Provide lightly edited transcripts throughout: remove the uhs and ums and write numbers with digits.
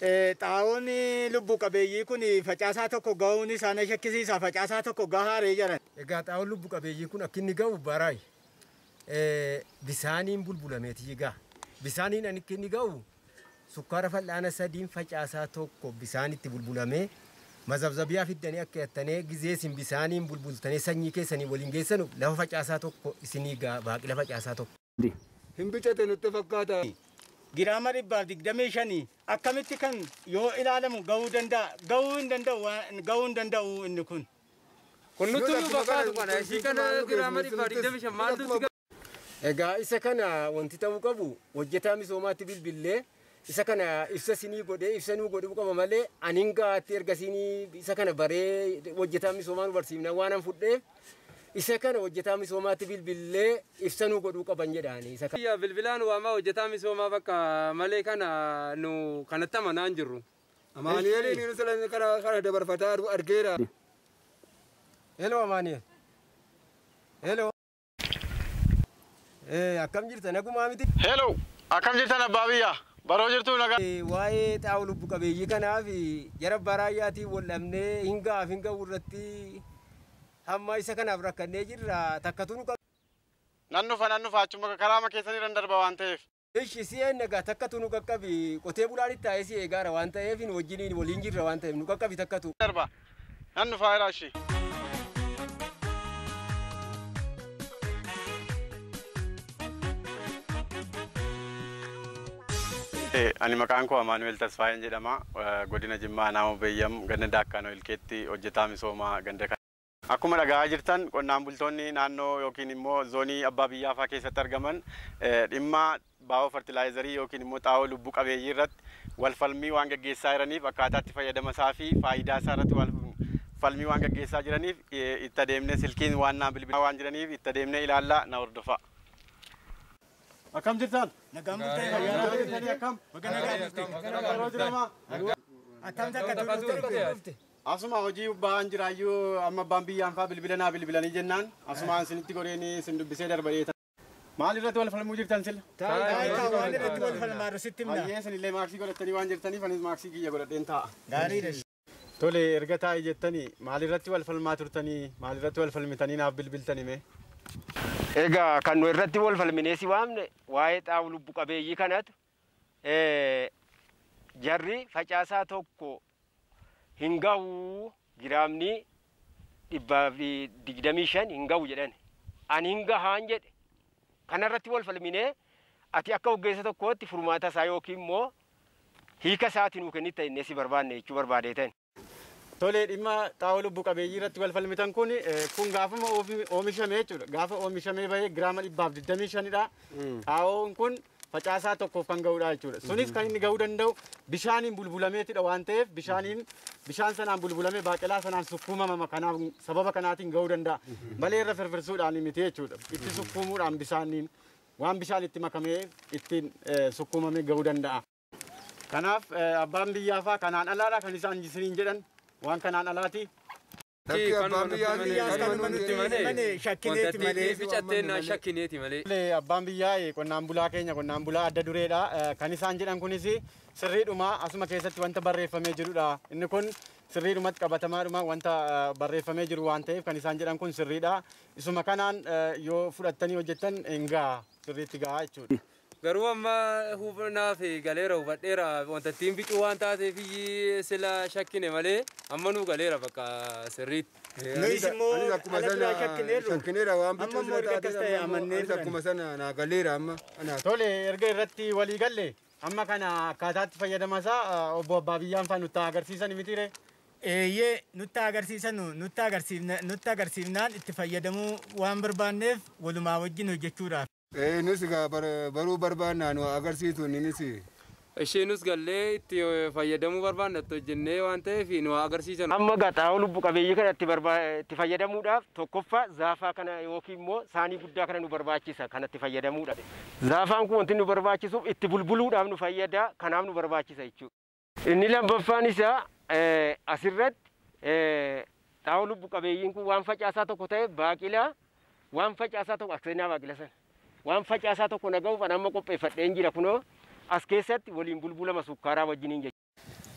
Xaa'oon lubbu qabeeyyii kun facaasaa tokko ga'uun isaan shakkisiisa. Facaasaa tokko gahaaree jiran. Egaa xaa'oon lubbu qabeeyyii kun akka inni ga'u baraay. Bisaaniin bulbulameeti gaa. Bisaaniin akka inni ga'u sukkaara fal'aana sadiin facaasaa tokko bisaanitti bulbulamee mazabzabiyaa fiddanii akka yattanii gizeesin bisaaniin bulbultanii sanyii keessanii waliin geessanu lafa facaasaa tokko isinii gaa baaqila facaasaa tokko. Hin bicate nutti fakkaata. Giraama 125 akkamitti kan yoo ilaalamu ga'uu danda'a. Ga'uu hin danda'u inni kun. Kun nutti fakkaatu kana isii kana giraama 125 maaltu Egaa isa kana wanti ta'uu qabu hojjetaa misoomaatti bilbilee isa kana ibsa sinii godhee ibsa nuu godhuu qaba malee aniin gaatti erga sinii isa kana baree hojjetaa misoomaa nu barsiifna waan an fudheef isa kana hojjetaa misoomaatti bilbilee ibsa nuu godhuu qaban jedhaani isa kana. Bilbilaan waamaa hojjetaa misoomaa bakka malee kana nu kanatti amanaa hin jirru. Amaaniyeeliin nu sala kana dabarfataa argeera. Hello Amaaniyeel. Hello. Akkam jirta nagumaa miti? Hello, akkam jirtan abbaa biyyaa? Baroo jirtu nagaa. Waa'ee xaa'oo lubbu qabeeyyii kanaaf jara baraayyaatiin wal dhabnee hin ga'u irratti hamma isa kanaaf rakkannee jirra takkatu nu qabu. Nan dhufa achuma karaama keessanii irra darba waan ta'eef. Ishi si'een egaa takkatu nu qaqqabi qotee bulaan itti taa'ee si eegaara waan ta'eef wajjiniin waliin jirra waan ta'eef nu qaqqabi takkatu. Darba. Nan dhufa iraashi. Ani maqaan koo Amaanuel Tasfaayeen jedhama. Godina Jimmaa naannoo Beeyyam ganda Daakkaanoo Ilkeetti hojjetaa misoomaa ganda kana. Akkuma dhagaa jirtan qonnaan bultoonni naannoo yookiin immoo zoonii abbaa biyyaa fa'aa keessatti argaman dhimma baa'oo fertilaayizarii yookiin immoo xaa'oo lubbu qabeeyyii irratti wal falmii waan gaggeessaa jiraniif akkaataa itti fayyadama isaa fi faayidaa isaa irratti wal falmii waan gaggeessaa jiraniif itti adeemnee silkiin waan naa bilbilaa waan jiraniif itti adeemnee ilaallaa na hordofaa. Akkam jirtan? Nagam bultee akkam? Attam takkatu Asuma hojii ba'aan jiraayyuu amma abbaan biyyaan fa'aa bilbilanii jennaan asumaan isinitti godheeni isin dubbisee darbadeeta. Maal irratti wal falmuu jirtan sila? waan irratti wal falmaa sitti himna. Baay'ee isinillee maaksii godhattanii waan jirtaniif anis maaksii kiyya godhadheen taa'a. Gaariidha. Tole erga taa'ee jettanii maal irratti wal falmaa turtanii maal irratti wal falmitanii naaf bilbiltanii mee? Egaa kan nu irratti wal falminee si waamne waa'ee xaa'oo lubbu qabeeyyii kanatu jarri facaasaa tokko hin ga'u giraamni 125 hin ga'u jedhan ani hin gahaan jedhe kanarratti wal falminee ati akka ogeessa tokkootti furmaata isaa yookiin immoo hiika isaatii nuu kennitta innee si barbaanne jechuu barbaadeetan. Tole dhimma xaa'oo lubbu qabeeyyii irratti wal falmitan kun gaafuma oomishamee jechuudha. Gaafa oomishamee bahee giraama 125dha. Xaa'oon kun facaasaa tokkoof kan ga'udha jechuudha. Sunis kan inni ga'uu danda'u bishaaniin bulbulameetidha waan ta'eef bishaan sanaan bulbulamee baaqelaa sanaan sukkuumamama kanaaf sababa kanaatiin ga'uu danda'a. Malee irra firfirsuudhaan miti jechuudha. Itti sukkuumuudhaan bishaaniin waan bishaan itti makamee ittiin sukkuumamee ga'uu danda'a. Kanaaf abbaan biyyaa fa'aa kanaan alaadha kan isaan isiniin jedhan waan kanaan alaati. Abbaan biyyaa qonnaan bulaa keenya qonnaan bulaa adda dureedha. Kan isaan jedhan kunis sirriidhuma asuma keessatti wanta barreeffamee jirudha. Inni kun sirriidhumatti qabatamaadhuma wanta barreeffamee jiru waan ta'eef kan isaan jedhan kun sirriidha. Isuma kanaan yoo fudhattanii hojjettan hin ga'a sirriitti ga'a jechuudha. Garuu amma hubnaaf galeera hubadheera wanta ittiin bicuu waan taateef sila shakkine malee amma nu galeera bakka sirriitti. Nuyi immoo akkuma sana shakkineera waan bicuu sila taatee akkuma sana naa galeera amma. Tole erga irratti walii galle amma kana akkaataatti fayyadamasaa obbo Abbaa Biyyaan fa'aa nutti agarsiisan mitiire. Eeyyee nutti agarsiifnaan itti fayyadamuu waan barbaanneef walumaa wajjin hojjechuudhaaf. Nus baruu barbaannaa nu agarsiisu innis. Isheenus gallee itti fayyadamuu barbaannattu hojjennee waan ta'eef nu agarsiisan. Amma xaa'oo lubbu qabeeyyii kana itti fayyadamuudhaaf tokkoffaa zaafaa kana yookiin immoo saanii guddaa kana nu barbaachisa kan itti fayyadamuudha. Zaafaan kun wanti nu barbaachisuuf itti bulbuluudhaaf nu fayyada kanaaf nu barbaachisa jechuudha. Inni lammaffaan isaa asirratti xaa'oo lubbu qabeeyyiin kun waan facaasaa tokko ta'e baaqilaa waan facaasaa tokko akseenaa baaqila sana. Waan facaasaa tokko naga'uuf amma qopheeffadheen jira kunoo as keessatti waliin bulbulama sukkaaraa wajjiniin jechuudha.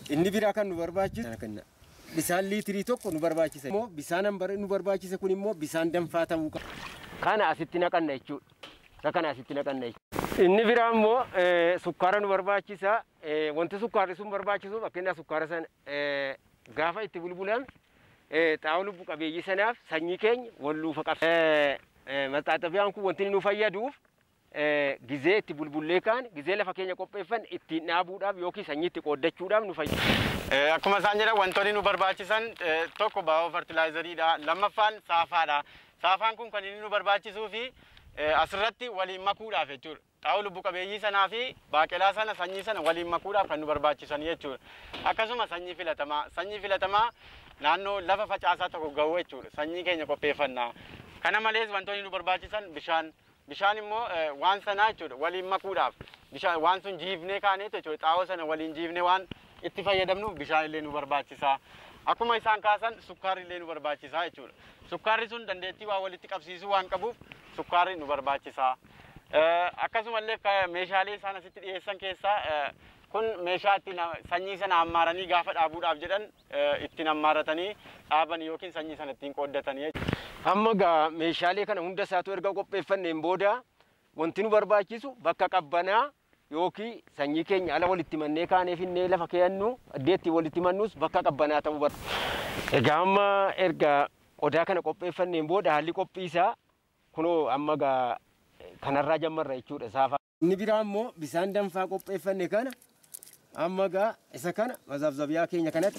Inni biraa kan nu barbaachisu kana bisaan liitirii tokko nu barbaachisa. Immoo bisaan nu barbaachisa kun immoo bisaan danfaa ta'uu qaba. Kana asitti naqanna jechuudha. Kana asitti naqanna jechuudha. Inni biraa immoo sukkaara nu barbaachisa. Wanti sukkaarri sun barbaachisu fakkeenyaaf sukkaara sana gaafa itti bulbulan xaa'oo lubbu qabeeyyii sanaaf sanyii keenya walluufa qaba. Maxxaaxafiyaan kun wanti nu fayyaduuf gizee itti bulbullee kaan gizee lafa keenya qopheeffan ittiin dhaabuudhaaf yookiin sanyii itti qooddachuudhaaf nu fayyada. Akkuma isaan jedhan wantoonni nu barbaachisan tokko baa'oo fertilaayizariidha. Lammaffaan saafaadha. Saafaan kun kan inni nu barbaachisuu fi asirratti waliin makuudhaaf jechuudha. Xaa'oo lubbu qabeeyyii sanaa fi baaqelaa sana sanyii sana waliin makuudhaaf kan nu barbaachisan jechuudha. Akkasuma sanyii filatamaa. Sanyii filatamaa naannoo lafa facaasaa tokko ga'u jechuudha. Sanyii keenya qopheeffannaa. Kana malees wantoonni nu barbaachisan bishaan. Bishaan immoo waan sanaa jechuudha waliin makuudhaaf. Bishaan waan sun jiifnee kaaneetu jechuudha. Xaa'oo sana waliin jiifnee waan itti fayyadamnuuf bishaan illee nu barbaachisa. Akkuma isaan kaasan sukkaarri illee nu barbaachisa jechuudha. Sukkaarri sun dandeettii waa walitti qabsiisuu waan qabuuf sukkaarri nu barbaachisa. Akkasumallee meeshaalee isaan asitti dhiyeessan keessaa kun meeshaa ittiin sanyii sana ammaaranii gaafa dhaabuudhaaf jedhan ittiin ammaaratanii dhaaban yookiin sanyii sana ittiin qooddatanii jechuudha. Amma gaa meeshaalee kana hunda isaatu erga qopheeffanneen booda wanti nu barbaachisu bakka qabbanaa yookiin sanyii keenya ala walitti mannee kaanee finnee lafa keenyu addeetti walitti mannus bakka qabbanaa ta'uu barbaada. Egaa amma erga qodaa kana qopheeffanneen booda haalli qophiisaa kunoo amma gaa kanarraa jammarra jechuudha saafaa. Inni biraa immoo bisaan danfaa qopheeffanne kana amma gaa isa kana mazabzabiyaa keenya kanatti.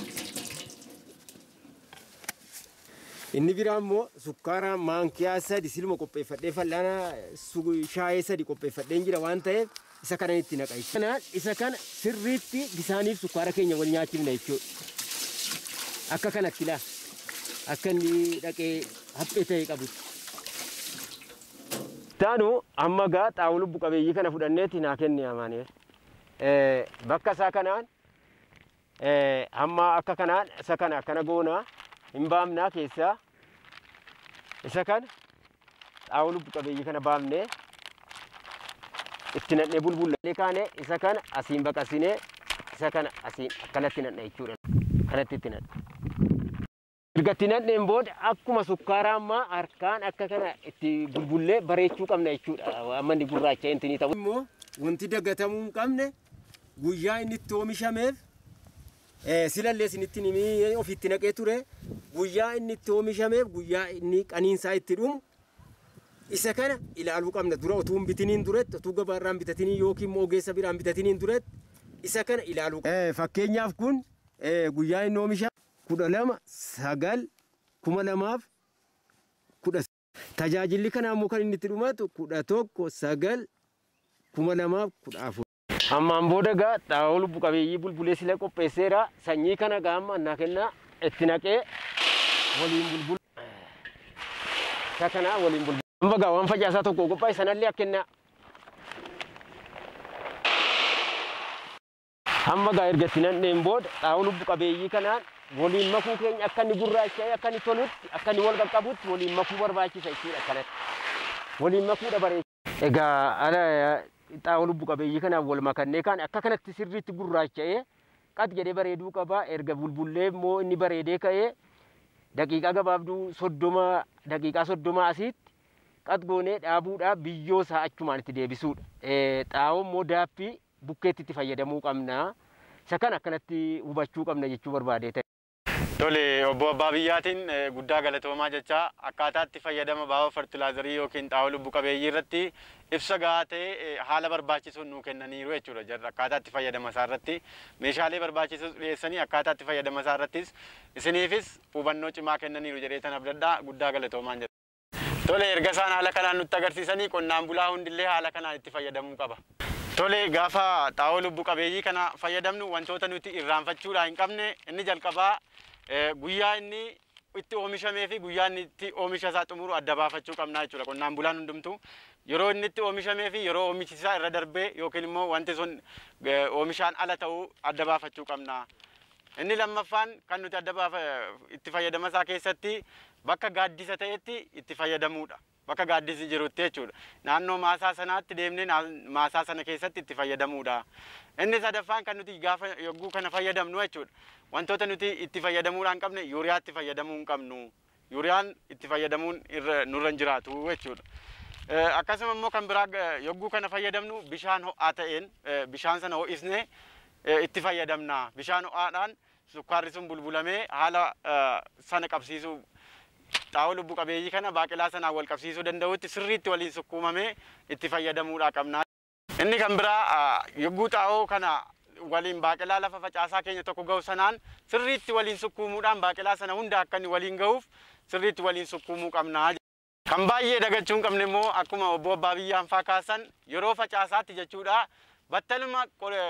Inni biraa immoo sukkaara maankiyaa sadi silma qopheeffadhee fal'aana shaayee sadi qopheeffadheen jira waan ta'eef isa kana itti naqa. Isa kana sirriitti bisaaniif sukkaara keenya wal nyaachifna jechuudha. Akka kanatti laa akka inni dhaqee haphee ta'e qabutti. Taanu amma gaa xaa'oo lubbu qabeeyyii kana fudhanneeti naa kenni amaanee. Bakka isaa kanaan amma akka kanaan isa kana akkana goonaa hin baamnaa keessaa isa kana xaa'oo lubbu qabeeyyii kana baamnee itti nadhee bulbullee kaane isa kana asiin baqasinee isa kana asiin akkanatti nadha jechuudha. Kanatti itti nadha. Erga itti nadheen booda akkuma sukkaaraa ammaa harkaan akka kana itti bulbullee bareechuu qabna jechuudha. Amma inni gurraacha inni ta'u. Immoo wanti dagatamuu hin qabne guyyaa inni itti oomishameef silallee isinitti nimii ofitti naqee ture guyyaa inni itti oomishameef guyyaa inni qaniinsaa itti dhumu isa kana ilaaluu qabna. Dura utuu hin bitiniin duretti utuu gabaarraan bitatiniin yookiin immoo ogeessa biraan bitatiniin duretti isa kana ilaaluu qabna. Fakkeenyaaf kun guyyaa inni oomisha 12/9/2010 tajaajilli kana immoo kan inni itti dhumatu 11/9/2014. Ammaan booda gaa xaa'oo lubbu qabeeyyii bulbulee sila qopheesseera sanyii kana gaa amma annaa kennaa itti naqee waliin bulbulu. Isa kana waliin bulbulu. Amma gaa waan facaasaa tokko qophaa'e sanallee akkennaa. Amma gaa erga itti nadheen booda xaa'oo lubbu qabeeyyii kanaan waliin makuu keenya akka inni gurraacha'ee akka inni tolutti akka inni wal qaqqabutti waliin makuu barbaachisa jechuudha akkanatti. Waliin makuudha bareecha. Egaa ala xaa'oo lubbu qabeeyyii kanaaf wal makannee kaan akka kanatti sirriitti gurraacha'ee qat jedhee bareeduu qaba. Erga bulbullee immoo inni bareedee ka'ee daqiiqaa gabaabduu 30 asitti qat goonee dhaabuudhaaf biyyoo isaa achumaan itti deebisuudha. Xaa'oo immoo daaffii bukkeetti itti fayyadamuu qabna. Isa kana akkanatti hubachuu qabna jechuu barbaadee ta'e. Tole obbo Abbaa Biyyaatiin guddaa galatoomaa jecha akkaataa itti fayyadama baa'oo fertilaazarii yookiin xaa'oo lubbu qabeeyyii irratti ibsa gahaa ta'e haala barbaachisuun nuu kennaniiru jechuudha. Jarri akkaataa itti fayyadama isaa irratti meeshaalee barbaachisus dhiyeessanii akkaataa itti fayyadama isaa irrattis isiniifis hubannoo cimaa kennaniiru jedhee tan abdadhaa guddaa galatoomaan jedha. Tole erga isaan haala kanaan nutti agarsiisanii qonnaan bulaa hundillee haala kanaan itti fayyadamuu qaba. Tole gaafa xaa'oo lubbu qabeeyyii kana fayyadamnu wantoota nuti irraanfachuudhaa hin qabne inni jalqabaa guyyaa inni itti oomishamee fi guyyaa inni itti oomisha isaa xumuru adda baafachuu qabna jechuudha. Qonnaan bulaan hundumtuu yeroo inni itti oomishamee fi yeroo oomichi isaa irra darbee yookiin immoo wanti sun oomishaan ala ta'uu adda baafachuu qabna. Inni lammaffaan kan nuti itti fayyadama isaa keessatti bakka gaaddisa ta'etti itti fayyadamuudha. bakka gaaddisi jirutti jechuudha. Naannoo maasaa sanaatti deemnee maasaa sana keessatti itti fayyadamuudha. Inni sadaffaan kan nuti gaafa yogguu kana fayyadamnu jechuudha. Wantoota nuti itti fayyadamuudhaan qabne yuuriyaatti fayyadamuu hin qabnu. Yuuriyaan itti fayyadamuun nurra hin jiraatu jechuudha. Akkasuma immoo kan biraa yogguu kana fayyadamnu bishaan ho'aa ta'een bishaan sana ho'isnee itti fayyadamna. Bishaan ho'aadhaan sukkaarri sun bulbulamee haala sana qabsiisuu xaa'oo lubbu qabeeyyii kana baaqelaa sanaan wal qabsiisuu danda'utti sirriitti waliin sukkuumamee itti fayyadamuudha qabna. Inni kan biraa yogguu xaa'oo kana waliin baaqelaa lafa facaasaa keenya tokko ga'u sanaan sirriitti waliin sukkuumuudhaan baaqelaa sana hunda akka inni waliin ga'uuf sirriitti waliin sukkuumuu qabna. Kan baay'ee dagachuu hin qabne immoo akkuma obbo Abbaa Biyyaan faa kaasan yeroo facaasaatti jechuudha. Battaluma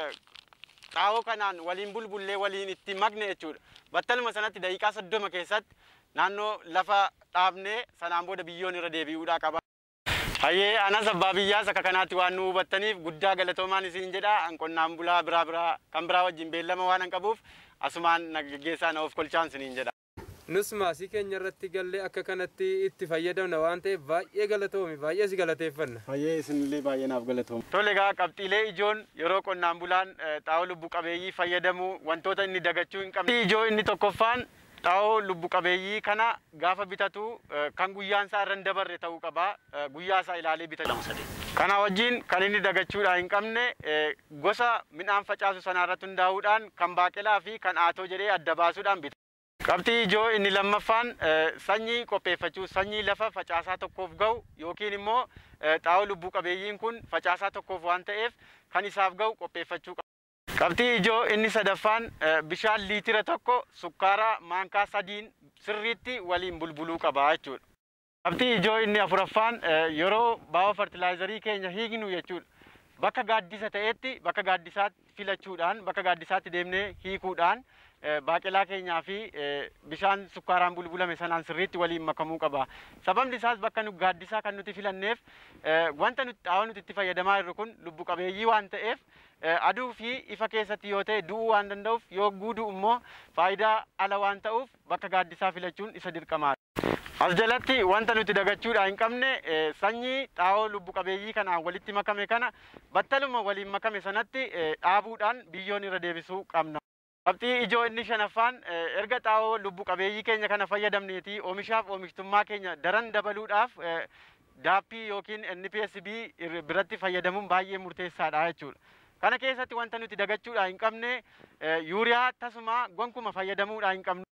xaa'oo kanaan waliin bulbullee waliin itti makne jechuudha. Battaluma sanatti daqiiqaa 30 keessatti naannoo lafa dhaabnee sanaan booda biyyoon irra deebi'uudha qaba. Hayyee anas Abbaa Biyyaas akka kanaatti waan nu hubattaniif guddaa galatoomaan isin jedha. An qonnaan bulaa biraa kan biraa wajjin beellama waan qabuuf asumaan nagaggeessaa na of kolchaan isiniin jedha. Nus maasii keenya irratti gallee akka kanatti itti fayyadamna waan ta'eef baay'ee galatoomi, baay'ee si galateeffanna. Hayyee isinillee baay'ee naaf galatoomu. Tole egaa qabxiilee ijoon yeroo qonnaan bulaan xaa'oo lubbu qabeeyyii fayyadamu wantoota inni dagachuu hin qabne. Ijoo inni tokkoffaan xaa'oo lubbu qabeeyyii kana gaafa bitatu kan guyyaan isaa irra hin dabarre ta'uu qaba. Guyyaa isaa ilaalee bitachuu. Kana wajjin kan inni dagachuudha hin qabne gosa midhaan facaasu sanarratti hundaa'uudhaan kan baaqelaa fi kan aatoo jedhee adda baasuudhaan bitata. Qabxii ijoo inni lammaffaan sanyii qopheeffachuu, sanyii lafa facaasaa tokkoof ga'u yookiin immoo xaa'oo lubbu qabeeyyiin kun facaasaa tokkoof waan ta'eef kan isaaf ga'u qopheeffachuu qaba. Qabxii ijoo inni sadaffaan bishaan liitira tokko sukkaara maankaa 3 sirriitti waliin bulbuluu qaba jechuudha. Qabxii ijoo inni afuraffaan yeroo baa'oo fertilaayizarii keenya hiiknu jechuudha. Bakka gaaddisa ta'etti bakka gaaddisaatti filachuudhaan bakka gaaddisaatti deemnee hiikuudhaan baaqelaa keenyaa fi bishaan sukkaaraan bulbulame sanaan sirriitti waliin makamuu qaba. Sababni isaas bakka nu gaaddisaa kan nuti filanneef wanta nuti xaa'oo nuti itti fayyadamaa jirru kun lubbu qabeeyyii waan ta'eef aduu fi ifa keessatti yoo ta'e du'uu waan danda'uuf yoo guudu immoo faayidaa ala waan ta'uuf bakka gaaddisaa filachuun isa dirqamaadha. As jalatti wanta nuti dagachuudha hin qabne sanyii xaa'oo lubbu qabeeyyii kanaan walitti makame kana battaluma waliin makame sanatti dhaabuudhaan biyyoon irra deebisuu qabna. Qabxii ijoo inni shanaffaan erga xaa'oo lubbu qabeeyyii keenya kana fayyadamneeti oomishaaf oomishtummaa keenya daran dabaluudhaaf daappii yookiin NPSB biratti fayyadamuun baay'ee murteessaadha jechuudha. Kana keessatti wanta nuti dagachuudha hin qabne yuuriyaa tasuma gonkuma fayyadamuudha hin qabne.